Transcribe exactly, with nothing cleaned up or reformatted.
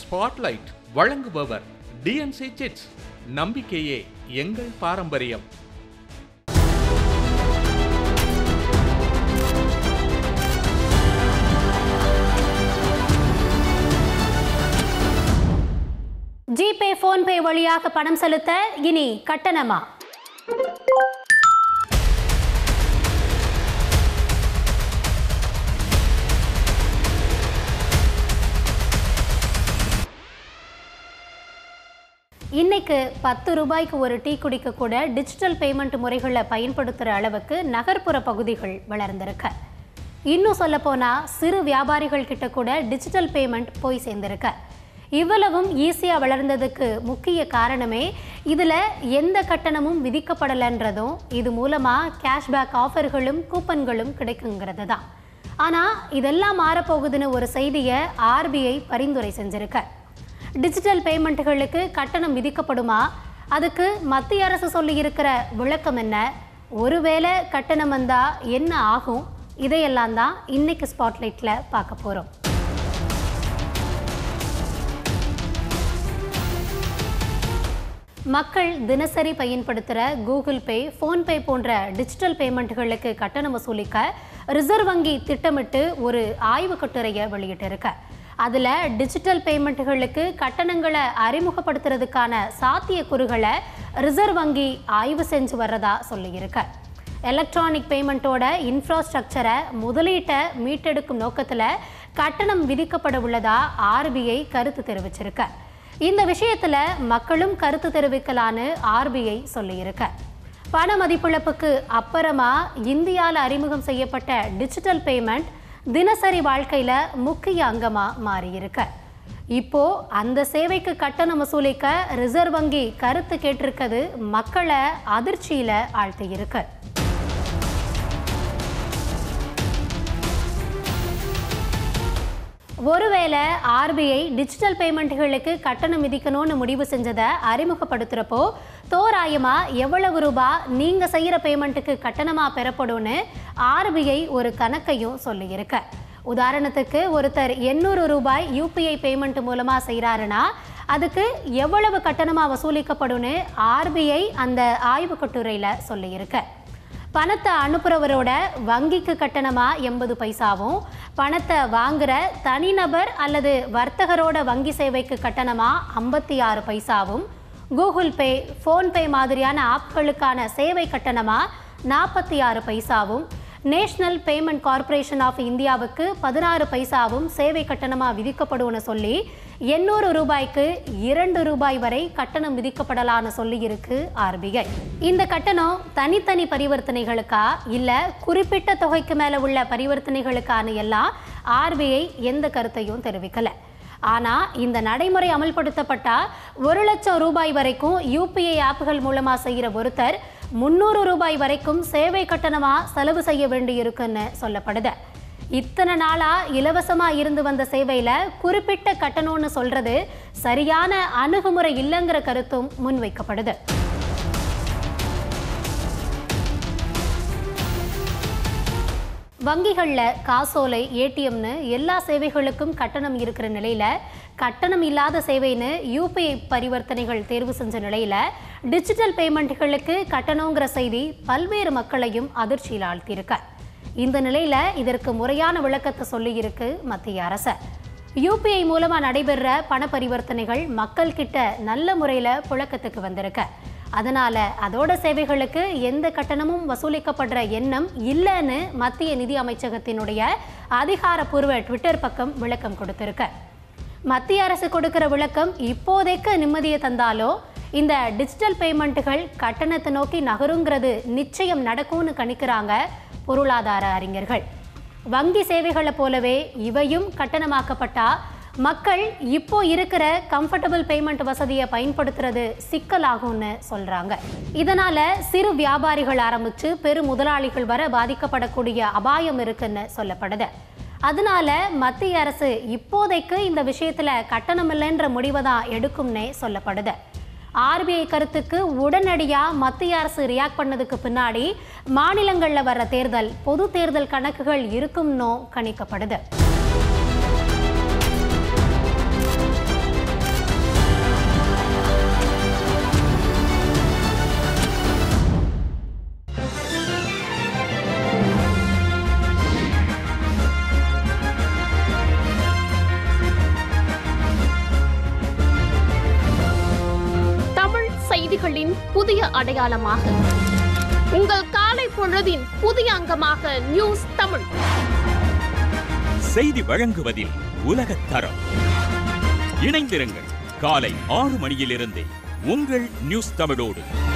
Spotlight வழங்குபவர் DNC chits. நம்பிக்கையே எங்கள் பாரம்பரியம். ஜிபே போன்பே வழியாக பணம் செலுத்த இனி கட்டணமா? இன்னைக்கு பத்து ரூபாய்க்கு ஒரு டீ குடிக்க கூட டிஜிட்டல் பேமெண்ட் முறைகளை பயன்படுத்துகிற அளவுக்கு நகர்ப்புற பகுதிகள் வளர்ந்திருக்க. இன்னும் சொல்ல போனால் சிறு வியாபாரிகள் கிட்ட கூட டிஜிட்டல் பேமெண்ட் போய் சேர்ந்திருக்க. இவ்வளவும் ஈஸியாக வளர்ந்ததுக்கு முக்கிய காரணமே இதில் எந்த கட்டணமும் விதிக்கப்படலைன்றதும் இது மூலமாக கேஷ்பேக் ஆஃபர்களும் கூப்பன்களும் கிடைக்குங்கிறது தான். ஆனால் இதெல்லாம் மாறப்போகுதுன்னு ஒரு செய்தியை ஆர்பிஐ பரிந்துரை செஞ்சிருக்க. டிஜிட்டல் பேமெண்ட்டுகளுக்கு கட்டணம் விதிக்கப்படுமா? அதுக்கு மத்திய அரசு சொல்லியிருக்கிற விளக்கம் என்ன? ஒருவேளை கட்டணம் வந்தால் என்ன ஆகும்? இதையெல்லாம் தான் இன்னைக்கு ஸ்பாட்லைட்டில் பார்க்க போகிறோம். மக்கள் தினசரி பயன்படுத்துகிற கூகுள் பே, ஃபோன்பே போன்ற டிஜிட்டல் பேமெண்ட்டுகளுக்கு கட்டணம் வசூலிக்க ரிசர்வ் வங்கி திட்டமிட்டு ஒரு ஆய்வு கட்டுரையை வெளியிட்டிருக்க. அதில் டிஜிட்டல் பேமெண்ட்டுகளுக்கு கட்டணங்களை அறிமுகப்படுத்துறதுக்கான சாத்தியக்கூறுகளை ரிசர்வ் வங்கி ஆய்வு செஞ்சு வர்றதா சொல்லியிருக்க. எலக்ட்ரானிக் பேமெண்ட்டோட இன்ஃப்ராஸ்ட்ரக்சரை முதலீட்டை மீட்டெடுக்கும் நோக்கத்தில் கட்டணம் விதிக்கப்பட உள்ளதா ஆர்பிஐ கருத்து தெரிவிச்சிருக்க. இந்த விஷயத்தில் மக்களும் கருத்து தெரிவிக்கலான்னு ஆர்பிஐ சொல்லியிருக்க. பண மதிப்பிழப்புக்கு அப்புறமா இந்தியாவில் அறிமுகம் செய்யப்பட்ட டிஜிட்டல் பேமெண்ட் தினசரி வாழ்க்கையில் முக்கிய அங்கமாக மாறியிருக்க. இப்போ அந்த சேவைக்கு கட்டணம் வசூலிக்க ரிசர்வ் வங்கி கருத்து கேட்டிருக்கிறது மக்களை அதிர்ச்சியில் ஆழ்த்தியிருக்கு. ஒருவேளை ஆர்பிஐ டிஜிட்டல் பேமெண்ட்டுகளுக்கு கட்டணம் விதிக்கணும்னு முடிவு செஞ்சதை அறிமுகப்படுத்துகிறப்போ தோராயமாக எவ்வளவு ரூபா நீங்கள் செய்கிற பேமெண்ட்டுக்கு கட்டணமாக பெறப்படும்னு ஆர்பிஐ ஒரு கணக்கையும் சொல்லியிருக்க. உதாரணத்துக்கு ஒருத்தர் எண்ணூறு ரூபாய் யூபிஐ பேமெண்ட் மூலமாக செய்கிறாருன்னா அதுக்கு எவ்வளவு கட்டணமாக வசூலிக்கப்படும்னு ஆர்பிஐ அந்த ஆய்வு கட்டுரையில் சொல்லியிருக்க. பணத்தை அனுப்புகிறவரோட வங்கிக்கு கட்டணமாக எண்பது பைசாவும், பணத்தை வாங்குகிற தனிநபர் அல்லது வர்த்தகரோட வங்கி சேவைக்கு கட்டணமாக ஐம்பத்தி ஆறு பைசாவும், கூகுள் பே, ஃபோன்பே மாதிரியான ஆப்களுக்கான சேவை கட்டணமாக நாற்பத்தி ஆறு பைசாவும், நேஷனல் பேமெண்ட் கார்ப்பரேஷன் ஆஃப் இந்தியாவுக்கு பதினாறு பைசாவும் சேவை கட்டணமாக விதிக்கப்படும்னு சொல்லி எண்ணூறு ரூபாய்க்கு இரண்டு ரூபாய் வரை கட்டணம் விதிக்கப்படலான்னு சொல்லியிருக்கு ஆர்பிஐ. இந்த கட்டணம் தனித்தனி பரிவர்த்தனைகளுக்கா இல்லை குறிப்பிட்ட தொகைக்கு மேலே உள்ள பரிவர்த்தனைகளுக்கான எல்லாம் ஆர்பிஐ எந்த கருத்தையும் தெரிவிக்கலை. ஆனால் இந்த நடைமுறை அமல்படுத்தப்பட்டால் ஒரு லட்சம் ரூபாய் வரைக்கும் யூபிஐ ஆப்புகள் மூலமாக செய்கிற ஒருத்தர் முந்நூறு ரூபாய் வரைக்கும் சேவை கட்டணமாக செலவு செய்ய வேண்டியிருக்குன்னு சொல்லப்படுது. இத்தனை நாளாக இலவசமாக இருந்து வந்த சேவையில் குறிப்பிட்ட கட்டணம்னு சொல்கிறது சரியான அணுகுமுறை இல்லைங்கிற கருத்தும் முன்வைக்கப்படுது. வங்கிகளில் காசோலை, ஏடிஎம்னு எல்லா சேவைகளுக்கும் கட்டணம் இருக்கிற நிலையில் கட்டணம் இல்லாத சேவைன்னு யூபிஐ பரிவர்த்தனைகள் தேர்வு செஞ்ச நிலையில் டிஜிட்டல் பேமெண்ட்டுகளுக்கு கட்டணங்கிற செய்தி பல்வேறு மக்களையும் அதிர்ச்சியில் ஆழ்த்தியிருக்க. இந்த நிலையில் இதற்கு முறையான விளக்கத்தை சொல்லியிருக்கு மத்திய அரசு. யூபிஐ மூலமாக நடைபெற பண பரிவர்த்தனைகள் மக்கள் கிட்ட நல்ல முறையில் புழக்கத்துக்கு வந்திருக்க. அதனால் அதோட சேவைகளுக்கு எந்த கட்டணமும் வசூலிக்கப்படுற எண்ணம் இல்லைன்னு மத்திய நிதி அமைச்சகத்தினுடைய அதிகாரப்பூர்வ ட்விட்டர் பக்கம் விளக்கம் கொடுத்திருக்க. மத்திய அரசு கொடுக்கிற விளக்கம் இப்போதைக்கு நிம்மதியை தந்தாலோ இந்த டிஜிட்டல் பேமெண்ட்டுகள் கட்டணத்தை நோக்கி நகருங்கிறது நிச்சயம் நடக்கும்னு கணிக்கிறாங்க பொருளாதார அறிஞர்கள். வங்கி சேவைகளை போலவே இவையும் கட்டணமாக்கப்பட்டா மக்கள் இப்போ இருக்கிற கம்ஃபர்டபுள் பேமெண்ட் வசதியை பயன்படுத்துறது சிக்கலாகும்னு சொல்றாங்க. இதனால சிறு வியாபாரிகள் ஆரம்பிச்சு பெரு முதலாளிகள் வர பாதிக்கப்படக்கூடிய அபாயம் இருக்குன்னு சொல்லப்படுது. அதனால மத்திய அரசு இப்போதைக்கு இந்த விஷயத்துல கட்டணம் இல்லைன்ற முடிவை தான் எடுக்கும்னே சொல்லப்படுது. ஆர்பிஐ கருத்துக்கு உடனடியாக மத்திய அரசு ரியாக்ட் பண்ணதுக்கு பின்னாடி மாநிலங்களில் வர்ற தேர்தல் பொது தேர்தல் கணக்குகள் இருக்கும்னோ கணிக்கப்படுது. செய்திகளின் புதிய அடையாளமாக, உங்கள் காலை பொழுதின் புதிய அங்கமாக நியூஸ் தமிழ். செய்தி வழங்குவதில் உலகத் தரம். இணைந்திருங்கள் காலை ஆறு மணியிலிருந்தே உங்கள் நியூஸ் தமிழோடு.